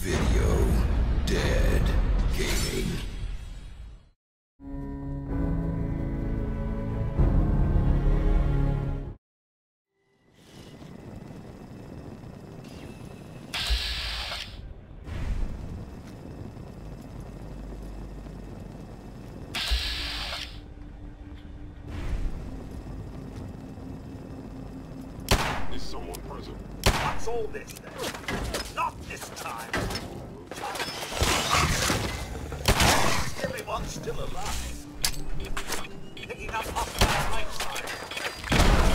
Video Dead Gaming. Is someone present? What's all this then? Not this time! Everyone's still alive. Picking up off my right side.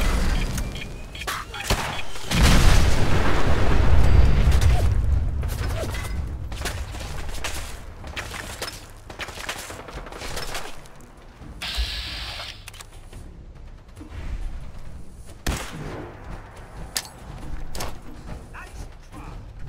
Nice try.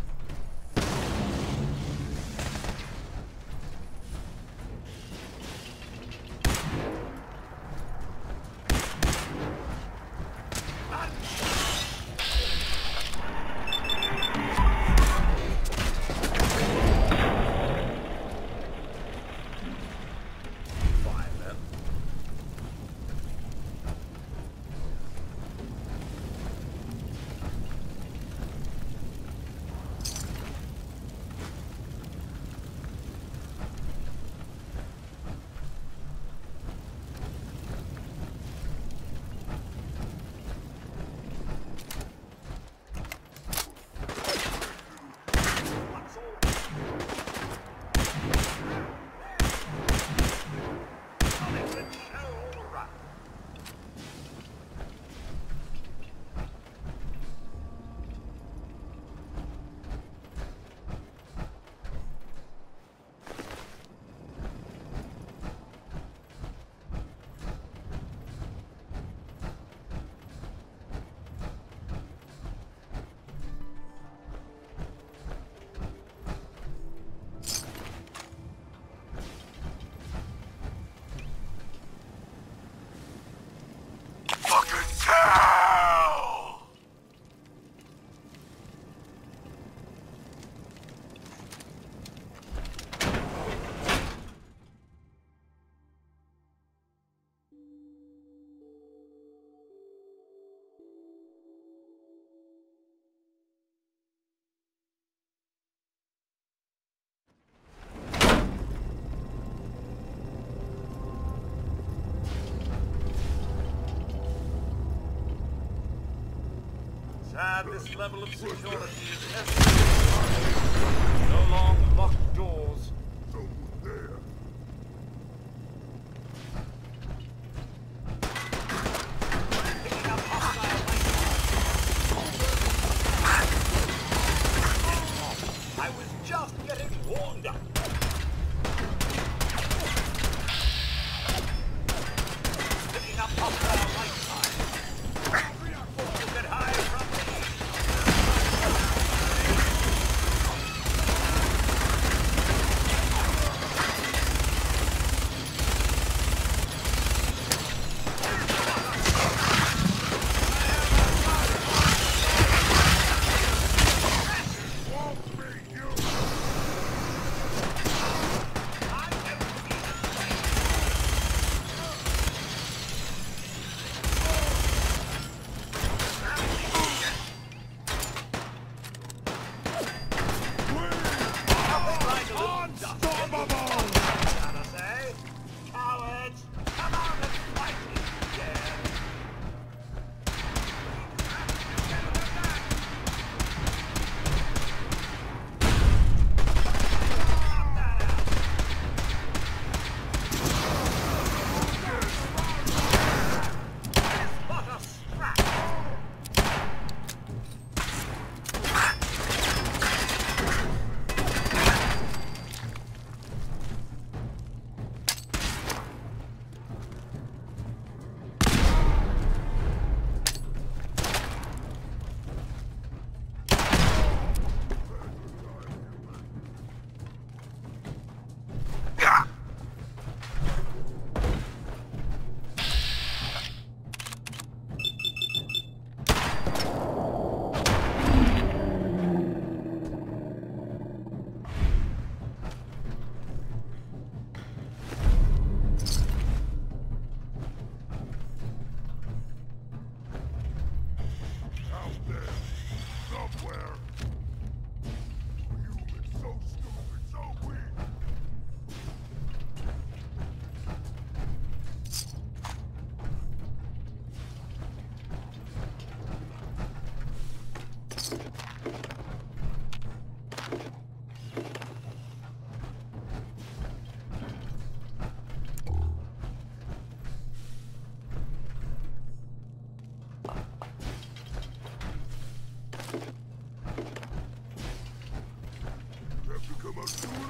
Fine then. What's all this? Coming to show all around. Fucking tell! Sad this level of security is necessary. No long locked doors. Someone there. Picking up hostile light. I was just getting warmed up. Picking up hostile light side. Get higher from me. Won't be you!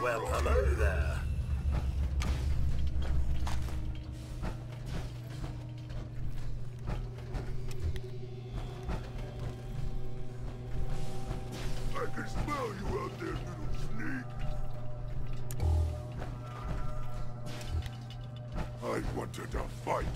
Well, hello there. I can smell you out there, little sneak. I wanted to fight.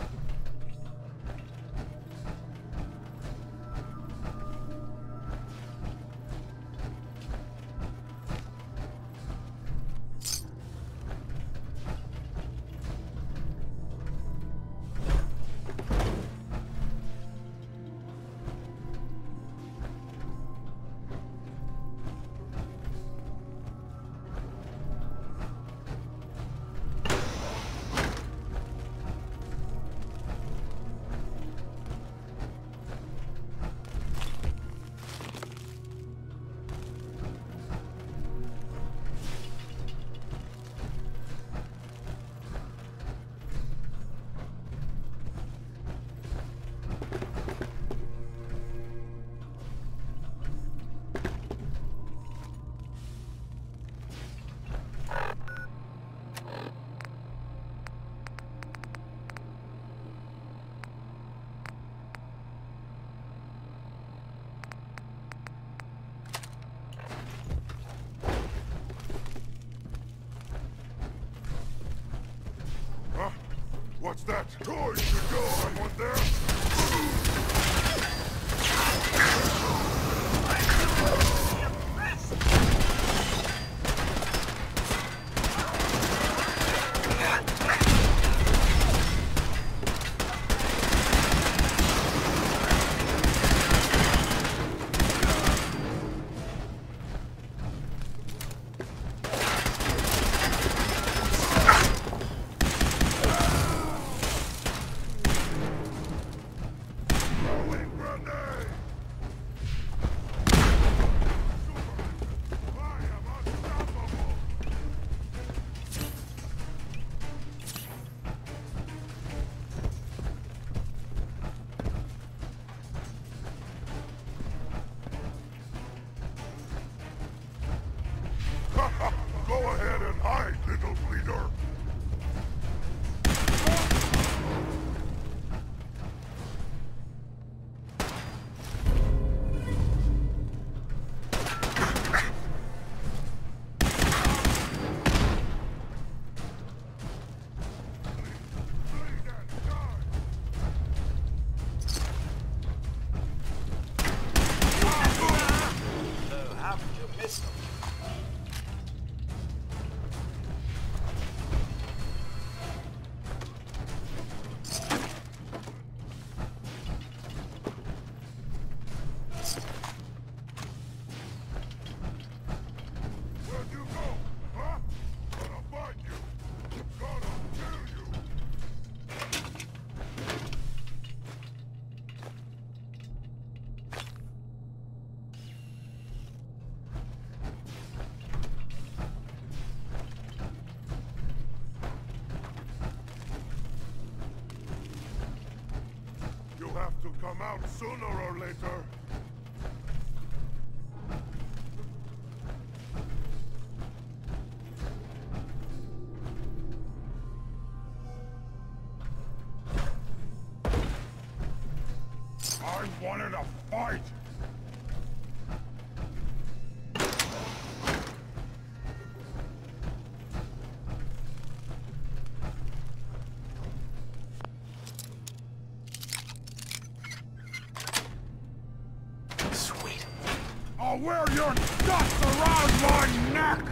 Huh? What's that? Toys should go. Someone there? Throwing grenade! I am unstoppable! Go ahead and hide, little bleeder! Bleed and die! So, how did you miss them? Where'd you go? Huh? Gonna find you! Gonna kill you! You'll have to come out sooner or later. I wanted a fight! Sweet. I'll wear your guts around my neck!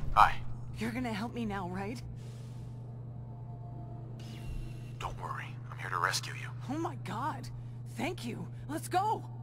Hi. You're gonna help me now, right? Don't worry. I'm here to rescue you. Oh my god. Thank you. Let's go.